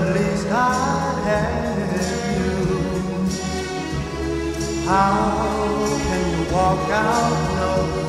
at least I have you. How can you walk out? No,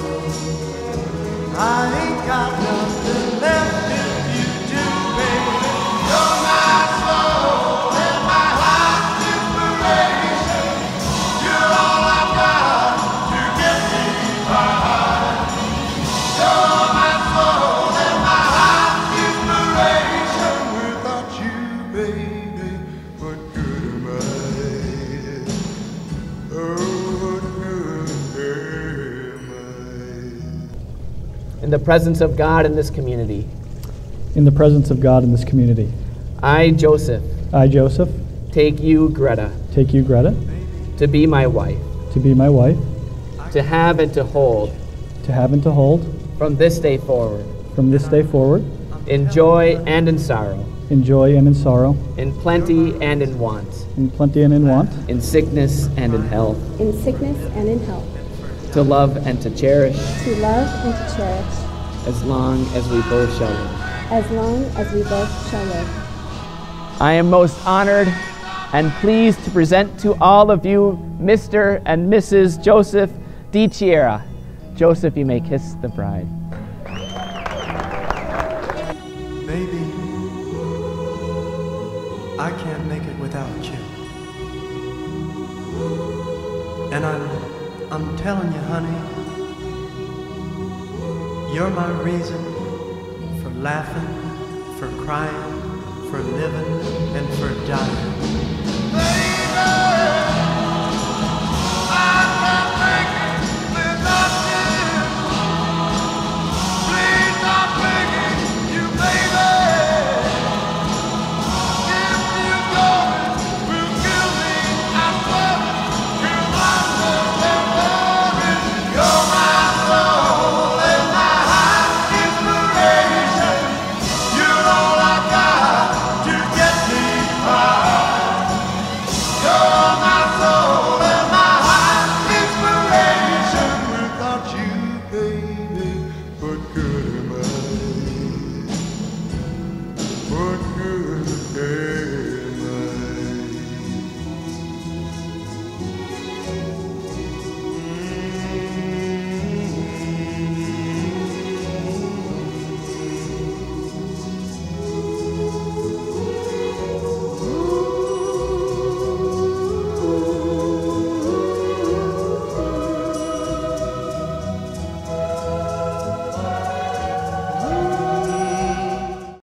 I ain't got nothing left if you do, baby. You're my soul and my heart's inspiration. You're all I've got to get me by. You're my soul and my heart's inspiration. Without you, baby, what good am I? Oh, what good am I? In the presence of God in this community, In the presence of God in this community, I, Joseph, I, Joseph, take you, Greta, take you, Greta, to be my wife, to be my wife, to have and to hold, to have and to hold, from this day forward, from this day forward, in joy and in sorrow, in joy and in sorrow, in plenty and in want, in plenty and in want, in sickness and in health, in sickness and in health, to love and to cherish, to love and to cherish, as long as we both shall live. as long as we both shall live. I am most honored and pleased to present to all of you Mr. and Mrs. Joseph DiChiera. Joseph, you may kiss the bride. Baby, I can't make it without you. And I'm telling you, honey, you're my reason for laughing, for crying, for living, and for dying.